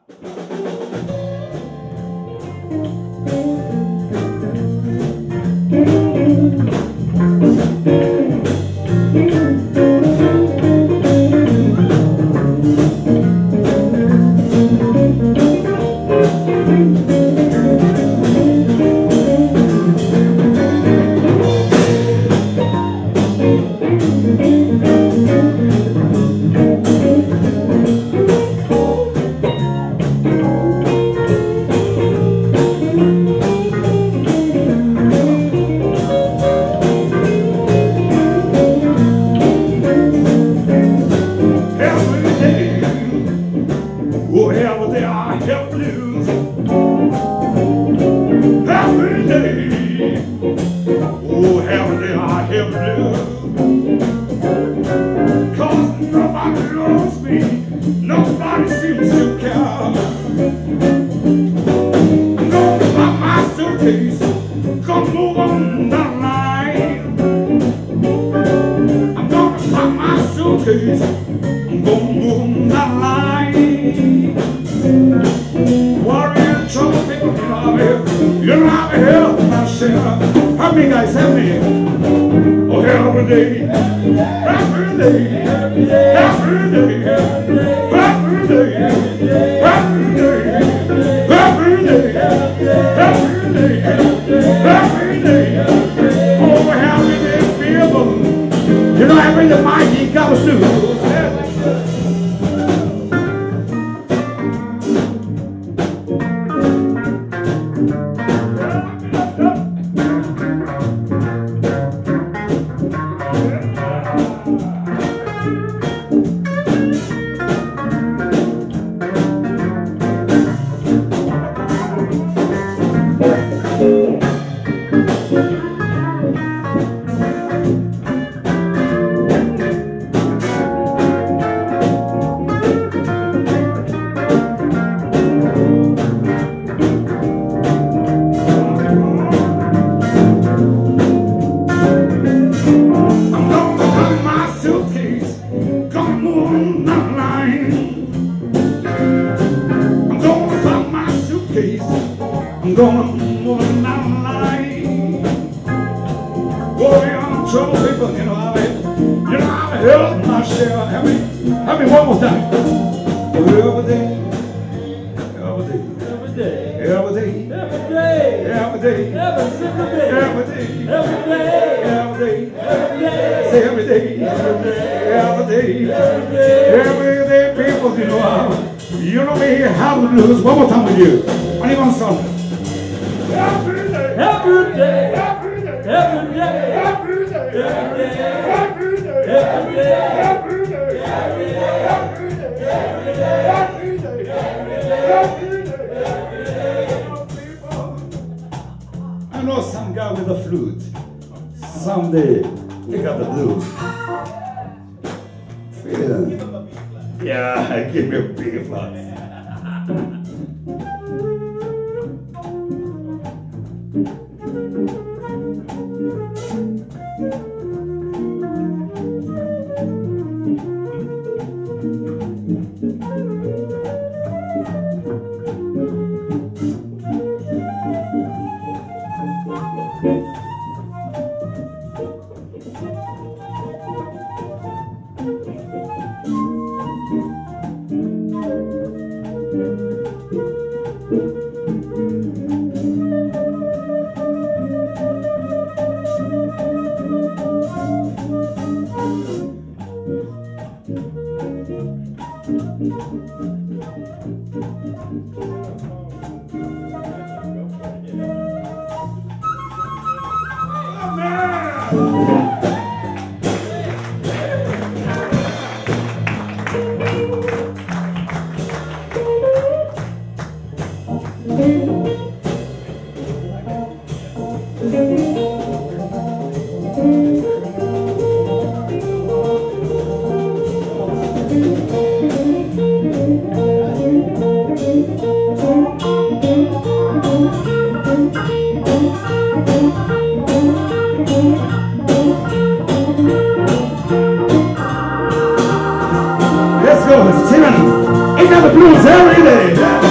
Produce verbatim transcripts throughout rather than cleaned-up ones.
Let's go, it's tyranny. Ain't got the blues every day.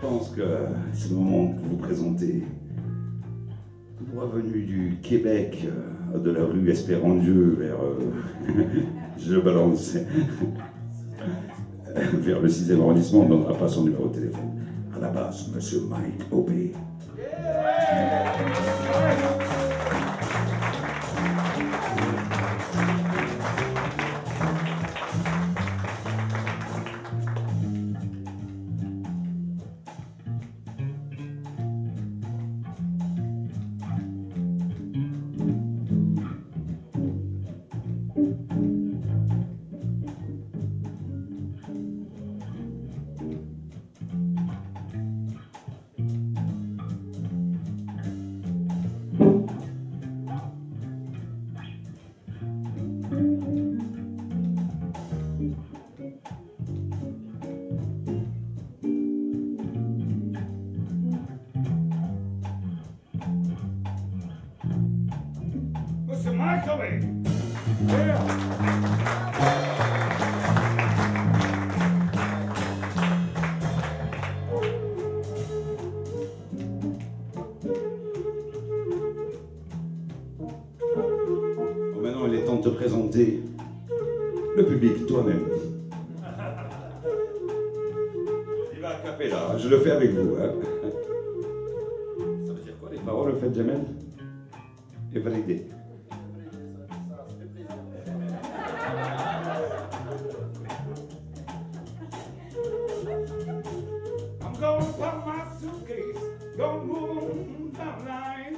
pense que c'est le moment de vous présenter, tout droit venu du Québec, euh, de la rue Espérandieu vers, euh, je balance, vers le sixième arrondissement, on ne donnera pas son numéro de téléphone. À la base, Monsieur Mike Obey. Monsieur Mike Obey. Yeah. Maintenant, il est temps de te présenter le public, toi-même. Il va a cappella, je le fais avec vous. Hein. Ça veut dire quoi les paroles, le fait, Jamel? Et validé. I'm gonna pop my suitcase, gonna move on down the line.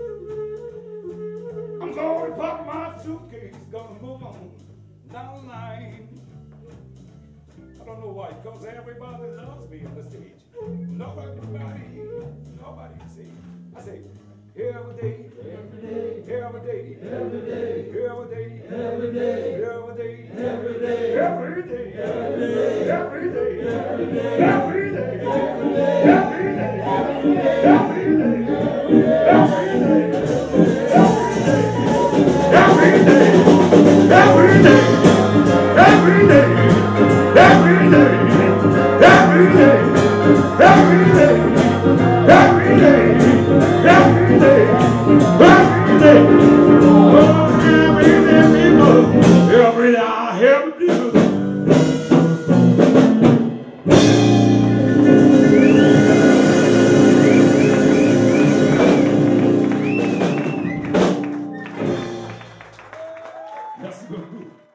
I'm gonna pop my suitcase, gonna move on down the line. I don't know why, because everybody loves me on the stage. Nobody, nobody, nobody see. I say, every day, every day, every day, every day, every day, every day, every day, every day, every day, every day, every day, every day, every day, every day, every day, every day, every Merci beaucoup.